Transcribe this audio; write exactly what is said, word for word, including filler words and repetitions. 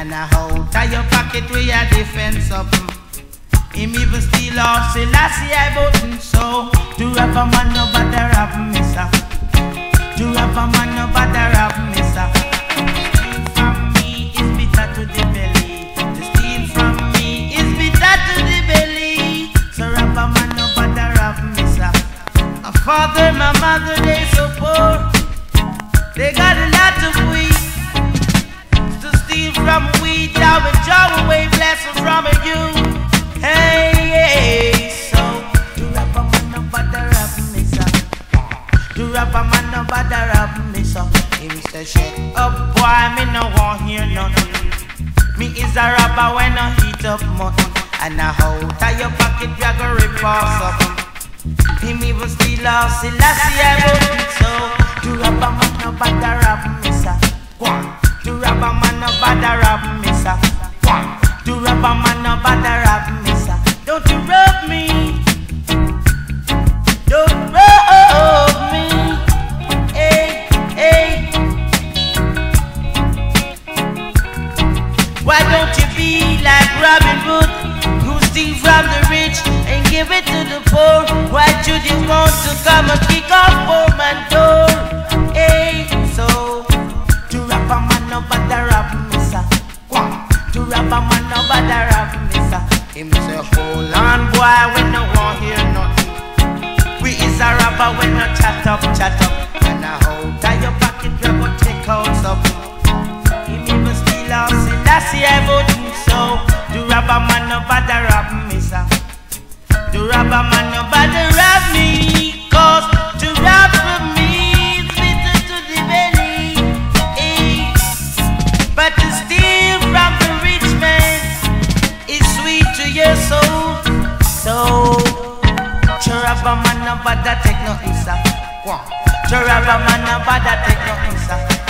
And I hold tie your pocket with your defense up. Him even steal off, say last year I button. So to have a man no bother have me, sir. To have a man no bother have me, sir. Steal from me is bitter to the belly. To steal from me is bitter to the belly. So have a man no bother have me, sir. My father, my mother, they so poor. They got a lot of weed. To steal from weed, I will draw away blessing from you. Hey, hey, so to rap a man no bother rap me, sir. To rap a man no bother rap me, sir. Him say shut up, boy, me no want hear nothing. Me is a rapper when I heat up mutton. And I hold tie your pocket, you go rip off something. Him even steal off, see last year I wouldn't. So to rap a man no bother rap me, sir. To rap a man no bother rap me, sir. To rap a man no bother rap me, sir. Don't you rub me. Don't rub me. Hey, hey. Why don't you be like Robin Hood, who steal from the rich and give it to the poor? Why should you want to come and kick off poor man's door? Hey, so to rap a man no bother rap me, sir. To rap a man no bother rap me, sir. Him say hold on boy, we no want hear nothing. We is a rapper, we no chat up, chat up. And I hold tie your pocket, we go take out something. Him even steal off, see last year I voted. So to rap a man no bother rap me, sir. To rap a man no bother rap me, cause to rap for me is bitter to the belly. Eh. But to steal from the rich man is sweet to your soul. So Chirap a man no bother take nothing, sir. Chirap a man no bother take nothing, sir.